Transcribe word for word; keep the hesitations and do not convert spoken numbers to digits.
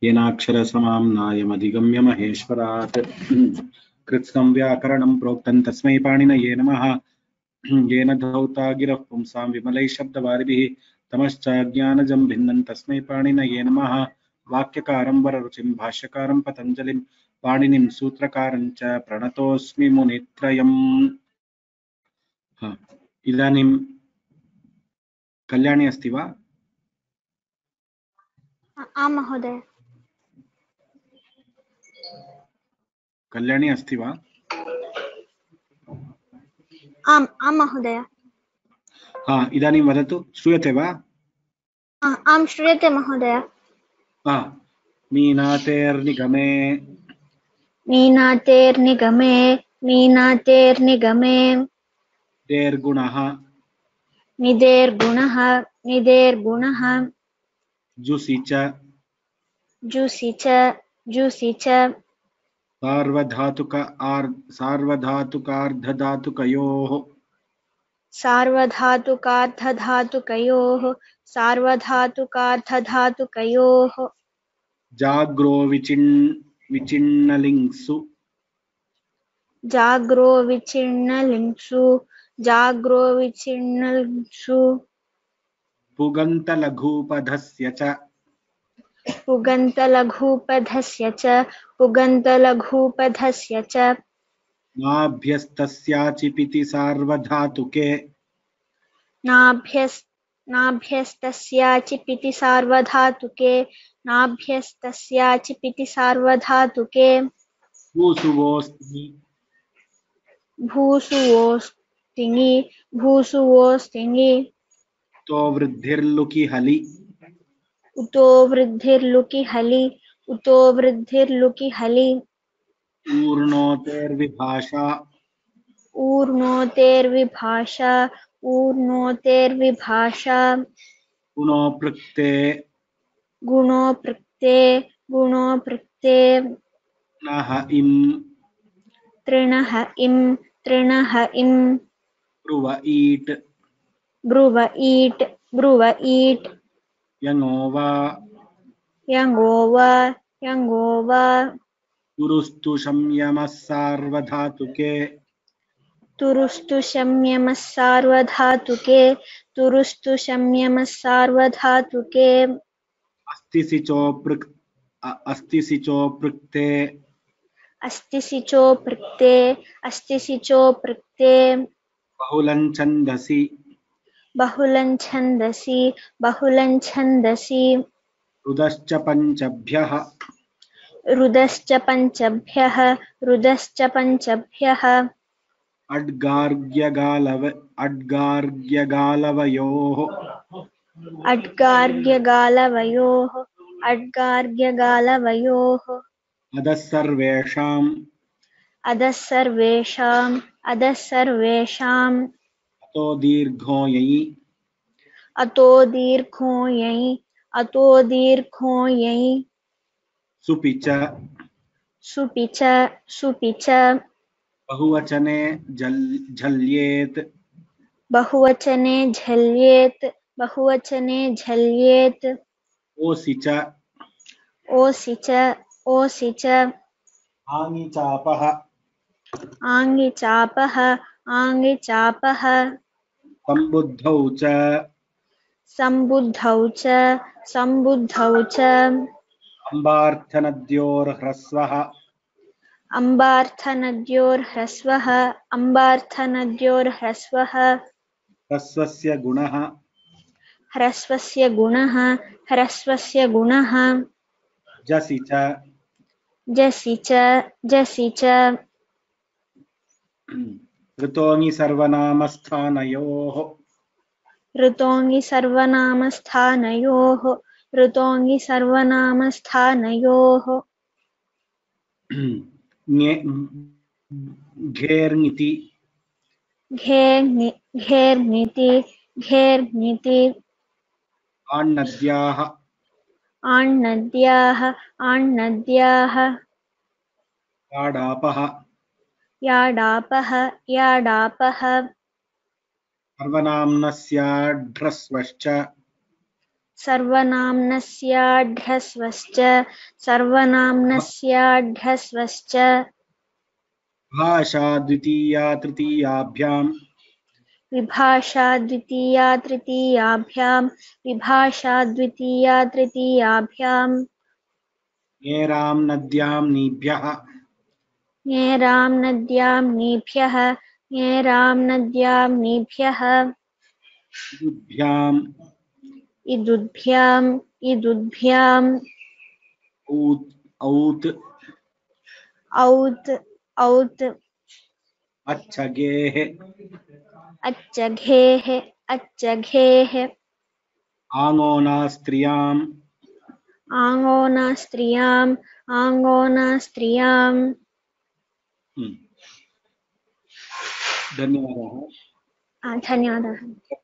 येनाक्षरसमाम्नायमधिगम्य महेश्वरात् कृत्स्नं व्याकरणं प्रोक्तं तस्मै पाणिनये नमः। येन धौता गिरः पुंसां विमलैः शब्दवारिभिः तमश्चाज्ञानजं भिन्नं तस्मै पाणिनये नमः। वाक्यकारं वररुचिं भाष्यकारं पतञ्जलिं पाणिनिं सूत्रकारं च प्रणतोऽस्मि मुनित्रयम्। इदानीं कल्याणी अस्ति वा? आं महोदय। कल्याणी अस्ति वा? आम् आं महोदय। हा, इदानीं वदतु, श्रूयते वा? आं श्रूयते महोदय। हा, मीनातेर्निगमे मीनातेर्निगमे मीनातेर्निगमे देर्गुणः निदेर्गुणः निदेर्गुणः जुसि च जुसि च जुसि च सार्वधातुक आर् सार्वधातुकार्धधातुकयोः सार्वधातुकार्धधातुकयोः सार्वधातुकार्धधातुकयोः जाग्रो विचिन् विचिन्नलिङ्सु जाग्रो विचिन्नलिङ्सु जाग्रो विचिन्नलिङ्सु पुगन्तलघूपधस्य च पुगन्तलघूपधस्य च पुगन्तलघूपधस्य च नाभ्यस्तस्याचिपिति सार्वधातुके नाभ्यस् नाभ्यस्तस्याचिपिति सार्वधातुके नाभ्यस्तस्याचिपिति सार्वधातुके भूसुवोऽस्ति भूसुवोस्तिङि भूसुवोस्तिङि तो वृद्धिर्लुकि हलि उतो वृद्धिर्लुकि हलि उतो वृद्धिर्लुकि हलि ऊर्णोतेर्विभाषा ऊर्णोतेर्विभाषा ऊर्णोतेर्विभाषा गुणोपृक्ते गुणोपृक्ते गुणोपृक्ते नः इम् तृणः इम् तृणः इम् ब्रुव ईट् ब्रुव ईट् ब्रुव ईट् यङो वा यङो वा यङो वा गुरुस्तु संयमः सार्वधातुके तुरुस्तु संयमः सार्वधातुके तुरुस्तु संयमः सार्वधातुके अस्ति सिचोपृक् अस्ति सिचोपृक्ते अस्ति सिचोपृक्ते अस्ति सिचोपृक्ते बहुलं छन्दसि बहुलं छन्दसि बहुलं छन्दसि रुदश्च पञ्चभ्यः रुदश्च पञ्चभ्यः रुदश्च पञ्चभ्यः अड्गार्ग्यगालव अड्गार्ग्यगालवयोः अड्गार्ग्यगालवयोः अड्गार्ग्यगालवयोः अधः सर्वेषाम् अधः सर्वेषाम् अधः सर्वेषाम् अतो दीर्घो यै अतो दीर्घो यै अतो दीर्घो यै सुपि च सुपि च सुपि च बहुवचने जल् झल्येत् बहुवचने झल्येत् बहुवचने झल्येत् ओसि च ओसि च ओसि च आङि चापः आङि चापः आङि चापः सम्बुद्धौ च सम्बुद्धौ च सम्बुद्धौ च अम्बार्थनद्योर्ह्रस्वः अम्बार्थनद्योर्ह्रस्वः अम्बार्थनद्योर्ह्रस्वः ह्रस्वस्य गुणः ह्रस्वस्य गुणः ह्रस्वस्य गुणः जसि च जसि च जसि च ऋतोङि सर्वनामस्थानयोः ऋतोङि सर्वनामस्थानयोः ऋतोङि सर्वनामस्थानयोः घेर्निति घेर्नि घेर्निति घेर्निति आण्णद्याः आण्णद्याः आण्णद्याः याडापः याडापः याडापः सर्वनाम्नस्याढ्रस्वश्च सर्वनाम्नस्याढ्रस्वश्च सर्वनाम्नस्याढ्रस्वश्च भाषा द्वितीया तृतीयाभ्याम् विभाषा द्वितीया तृतीयाभ्यां विभाषा द्वितीया तृतीयाभ्यां येरां नद्यां नीभ्यः ङेरां नद्यां नीभ्यः ङेरां नद्यां नीभ्यः इदुभ्याम् इदुभ्याम् इदुभ्याम् औत् औत् औत् औत् अच्छगेः अच्छघेः अच्छघेः आङ्गोनास्त्रियाम् आङ्गोनास्त्रियाम् आङ्गोनास्त्रियाम् हम्म। धन्यवादः। आ, धन्यवादः।